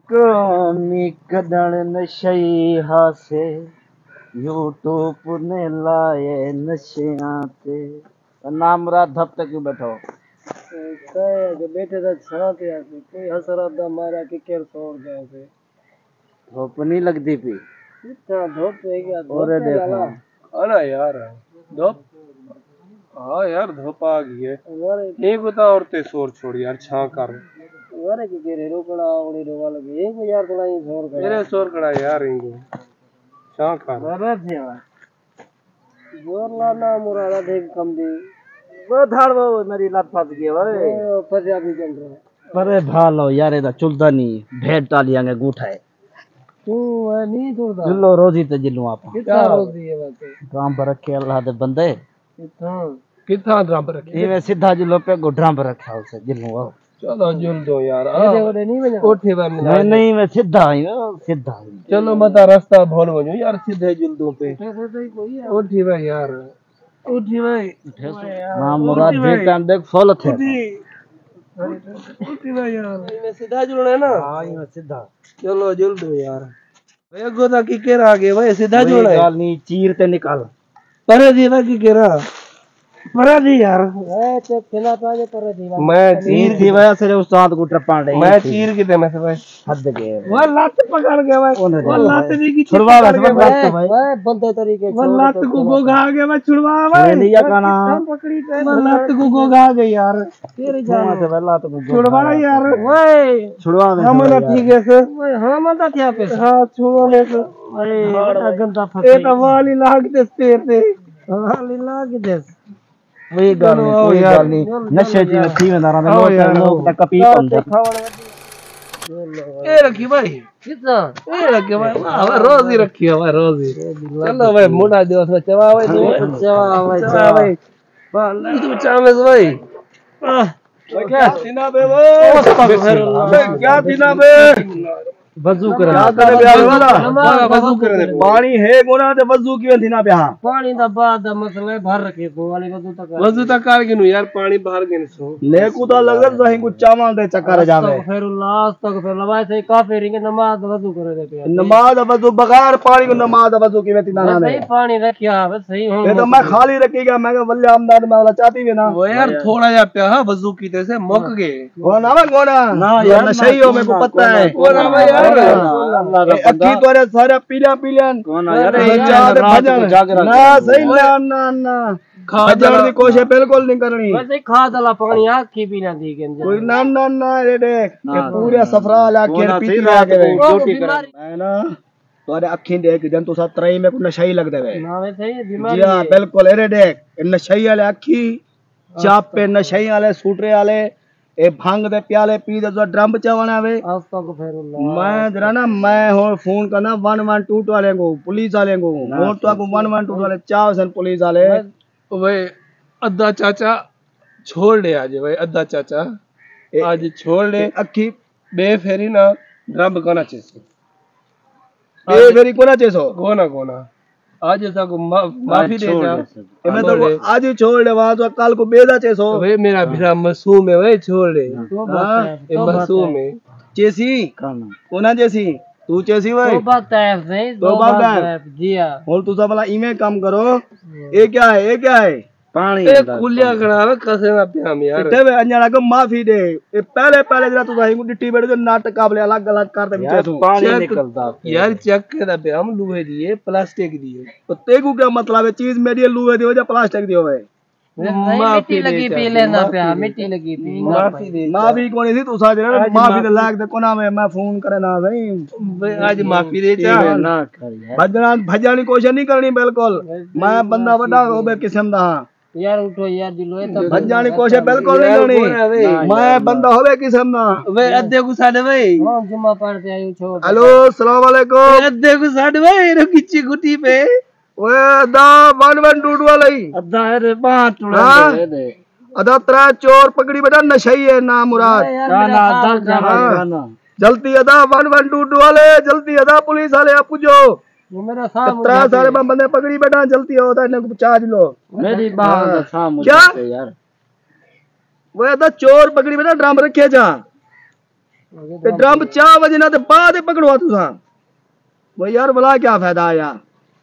कमी कदण नशई हासे यूट्यूब ने लाए नशियां ते नाम रात धप तक बैठो बैठे तो छा थे कोई हसरत दा मारा कि केर सोर गए थे धूप नहीं लगती पी इतना धूप है क्या और देखो अरे यार धूप हाँ यार धूप आ गई है एक बता औरतें शोर छोड़ यार छा कर वारे की केरे रोकड़ा उड़ी रोवा लगे एक यार थोड़ा ही शोर कर मेरे शोर कड़ा यार इनको छा कर वारे थे जोर लाना मुरादा देख कम दी वो धाड़ वो मेरी लत फंस गई वारे फसिया भी चल रहा अरे भालो यार इधर चुलता नहीं भेड़ टालियां गुठा है तू नहीं छोड़ता जिलो रोजी ते जिलो आप कितना रोजी है बात ड्राम पर रखे अल्लाह दे बंदे कितना ड्रम रखे इवे सीधा जिलो पे गुड्राम पर रखा उसे जिलो आओ चलो जुल दो यार ओरे नहीं बजा उठे बार नहीं नहीं मैं सीधा आई सीधा आई चलो मता रास्ता भूल गयो यार सीधे जुल दो पे ऐसे कोई है उठी भाई यार उठी भाई हां मुराद जी टाइम देख फॉलो थे उठी भाई यार मैं सीधा जुलना है ना हां ये सीधा चलो जुल दो यार वे गोदा की केरा आगे भाई सीधा जुलना है गाल नहीं चीर ते निकाल परे दीवा की केरा परे दी यार ए तो खेला पाजे पर दीवा मैं चीर दी वजह से उस्ताद को टपान रही मैं चीर के दे में से भाई हद गए वो लत पकड़ के भाई वो लत दी की छुड़वा बस भाई भाई बंदे तरीके वो लत को गोगा गया मैं छुड़वा भाई लिया काना पकड़ी पे वो लत को गोगा गया यार तेरी जान से पहला तो छुड़वा यार ओए छुड़वा दे हम ना ठीक है सर ओए हां मत थिया पे हां छुड़वा ले सर अरे बड़ा गंदा ए फसे तो वाली लाग दे पैर से हां लाग दे वही गाल नहीं कोई गाल नहीं नशे जी में थी में नारा में लोग तक कपी पंदे ए रखी भाई कितना ए रखी भाई वाह रोज ही रखी है भाई रोज ही चलो भाई मोटा दिवस में चवा भाई चवा भाई वाह तू चामे से भाई क्या सीना पे वो क्या सीना पे वजू कर वजू करे पानी है गोना ते वजू की थीना पे हां पानी दा बाद मसले भर रखे को वाली वजू तक वजू तक कर गिनु यार पानी बाहर गिन सो लेकू तो लगत सही कुछ चावल दे चक्कर जावे फिर लास्ट तक फिर लवाए से काफी रिंग नमाज वजू करे दे पे नमाज वजू बगैर पानी को नमाज वजू की थीना ना सही पानी रखिया है सही हो ये तो मैं खाली रखेगा मैं वल्ले आमदाद में वाला चाहती भी ना वो यार थोड़ा जा प्या वजू की से मुक गए वो ना गोना ना यार सही हो मेरे को पता है वो ना यार अक्की तोरे सारे पीला पीलन यार भजन ना सही ना ना भजन की कोशिश बिल्कुल नहीं करनी वैसे खा दला पानी आखी पीना दी के कोई ना ये देख ये पूरे सफरा लाखेर पीती आके ड्यूटी कर है ना तोरे अखी देख जन तो साथ त्रई में को नशा ही लग देवे ना वैसे ही बीमारी जी हां बिल्कुल अरे देख नशा वाले अखी चाप पे नशा वाले सूटरे वाले ए भांग दे प्याले पी दे तो ड्रम चवण आवे मैं जरा ना मैं हो फोन करना 112 वाले को पुलिस वाले को और तो को 112 वाले चाव सन पुलिस वाले वे अद्दा चाचा छोड़ ले आज भाई अद्दा चाचा आज छोड़ ले अखी बेफेरी ना ड्रम कोना चेसो बेफेरी कोना चेसो कोना आज ऐसा को माफी दे जा मैं तो आज ही छोड़ दे वहां तो कल को बेदा चेसो भाई मेरा भिरा मासूम है भाई छोड़ दे हां ये मासूम है चेसी कोना चेसी तू चेसी भाई तो बात है नहीं तो बात है जी हां और तू सब वाला इमे काम करो ये क्या है पानी ए कुलिया खड़ा कसे ना प्याम यार तेरे अंजना को माफी दे ये पहले जरा तू सही को डिट्टी बैठ जो नाटक काबले अलग कर दे बीच तू पानी निकलता यार चेक के दा पे हम लूहे दिए प्लास्टिक दिए तो तेगु क्या मतलब है चीज मेरी लूहे दियो या प्लास्टिक दियो है मिट्टी लगी पी लेना पे मिट्टी लगी पी माफी कोनी थी तू सा जरा माफी दे लाग दे कोना में मैं फोन करे ना भाई आज माफी दे जा ना कर यार भजन की कोशिश नहीं करनी बिल्कुल मैं बंदा बड़ा होबे किस्म दा यार उठो यार दिलो तो भजन की कोशिश बिल्कुल नहीं करनी मैं बंदा होबे किस्म दा वे अद्दे को साडे भाई हां जुम्मा पढ़ते आयो छोड़ हेलो अस्सलाम वालेकुम अद्दे को साडे भाई रो किच्ची गुटी पे ओए अदा 112 वाला ही अदा रे बात टुड़ा दे अदा त्रा चोर पकड़ी बेटा नशई है ना मुराद ना जल्दी अदा 112 वाले जल्दी अदा पुलिस वाले आप पूछो वो मेरा सामने त्रा सारे बंदे पकड़ी बेटा जल्दी होता है इनको चार्ज लो मेरी बात सामने क्या यार वो अदा चोर पकड़ी बेटा ड्रम रखे जा ते ड्रम 4 बजे ना ते बाद ही पकड़वा तुसा वो यार भला क्या फायदा आया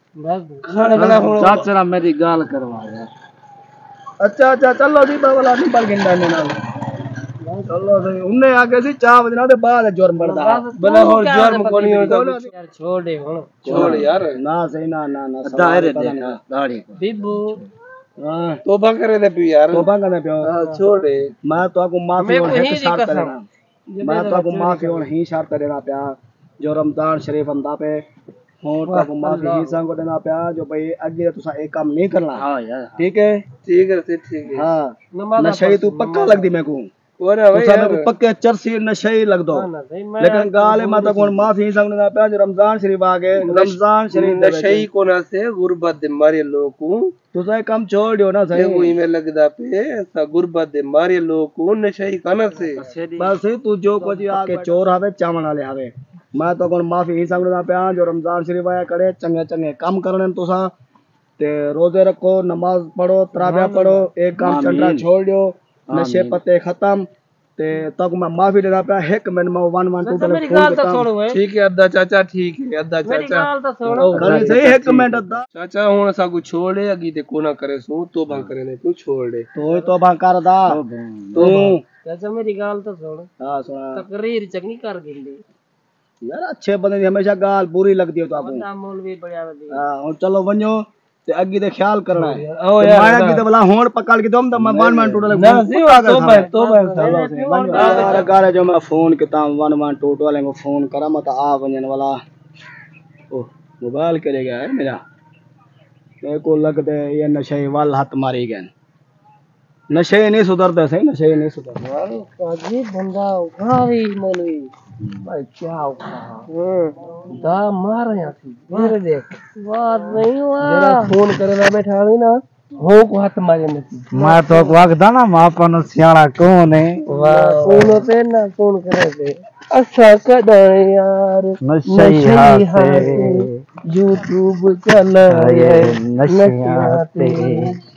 चाचा मेरी गाल करवा यार। अच्छा अच्छा चलो जी बाबा नंबर गिनदा ने नाल चलो सही उन्ने आके सी 4 बजे ना ते बाद जुर्म बढ़दा भला और जुर्म कोनी होता यार छोड़ दे हुन छोड़ यार ना सही ना ना ना दायरे देखा दाढ़ी बिब्बू हां तोबा करे दे पियो यार तोबा करने पियो छोड़ दे मैं तो आपको माफी और वही एक शर्त कसम। करेगा मैं तो आपको माफी और ही शर्त देना पिया जो रमजान शरीफ अंदा पे और तो आपको माफी ही संग देना पिया जो भाई आगे तुसा एक काम नहीं करना हां यार ठीक है ठीक है हां नशे तू पक्का लगदी मैं को और तुसा मैं को पक्के चरसी नशे ही लग दो लेकिन गाल में तो कौन माफी ही संग देना पिया जो रमजान शरीफ आ गए रमजान शरीफ नशे ही कोना से गुरबत दे मारे लोग को तुसा एक काम छोड़ दियो ना सही वो में लगदा पे सा गुरबत दे मारे लोग को नशे ही काना से बस तू जो कुछ आके चोर आवे चावण वाले आवे मैं तो कौन माफी ही संग देना पिया जो रमजान शरीफ आया करे चंगे चंगे काम करने तुसा ते रोजे रखो नमाज पढ़ो तराबिया पढ़ो एक काम चंद्रा छोड़ दियो नशे पत्ते खत्म ते तक मैं माफी देना पे एक मिनट में 112 मेरी गाल तो छोड़ो है ठीक है अद्दा चाचा ठीक है अद्दा मेरी चाचा गाल तो छोड़ो करी सही एक मिनट अद्दा चाचा हुन सा को छोड़ दे अगी ते कोना करे सो तोबा करे ने तू छोड़ दे तो तोबा कर दा तू चाचा मेरी गाल तो छोड़ हां सुना तकरीर चंगी कर गिंदी यार अच्छे बंदे की हमेशा गाल बुरी लगती है तो आपको बंदा मौलवी बढ़िया बंदी हां और चलो वन्यो ते अगी दे ख्याल करना है ओ यार माया की तो भला होड़ पकड़ के तुम तो मैं 112 टोटल ना सी तोबा चलो से यार गारे जो मैं फोन किता 112 वाले को फोन करा मत आ वंजन वाला ओ मोबाइल करेगा है मेरा मेरे को लगता है ये नशे वाल हाथ मारी गए नशे नहीं सुधरते सही नशे नहीं सुधरते काजी बंदा उखावी मौलवी भाई क्या दा मार यहां से मेरे देख बात नहीं हुआ जरा फोन करे ना बैठा हुई ना हो को हाथ मारे नहीं मैं तो वागदा ना मां पन सियाणा कौन है फोन पे ना फोन करे थे अच्छा कदा यार नशे हाथे यूट्यूब चलाए नशे हाथे